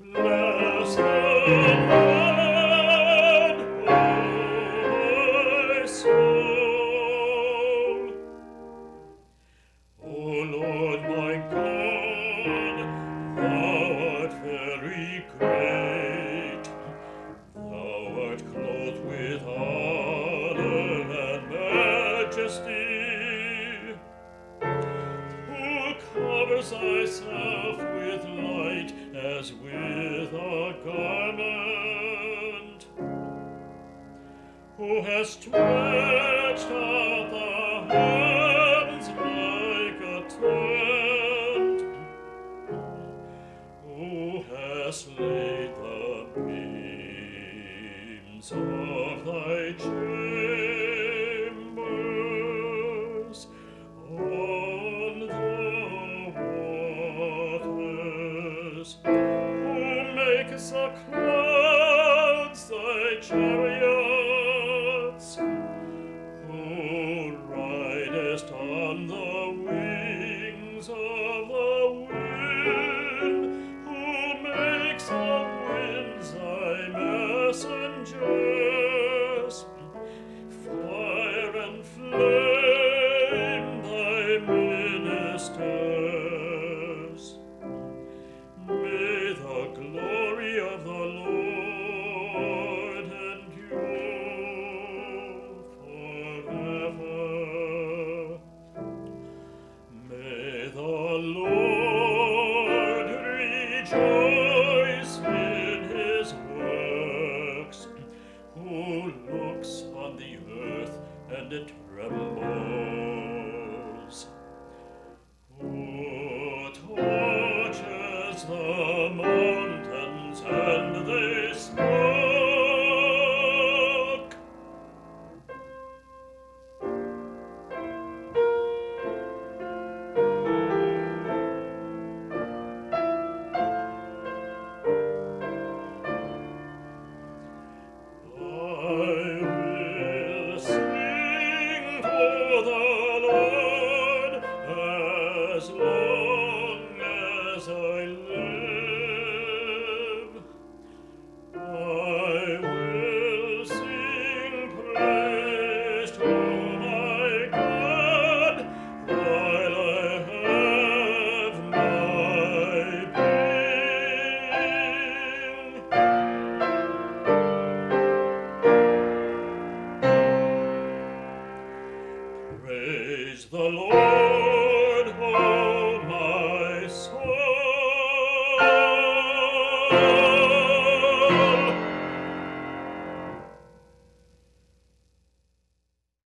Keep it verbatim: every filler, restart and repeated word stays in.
Bless the Lord, O my soul. O Lord my God, thou art very great. Thou art clothed with honor and majesty, who covers thyself with light as with a garment, who has stretched out the heavens like a tent, who has laid the beams of thy chambers on the waters, who makes the clouds thy chariots, who ridest on the wings of the wind, who makes the winds thy messengers, fire and flame thy ministers. May the glory of the Lord endure forever. May the Lord rejoice in his works, who looks on the earth and it trembles, who torches the mountains and they smoke. I will sing to the Lord as long as I live. I will sing praise to my God while I have my being. Praise the Lord.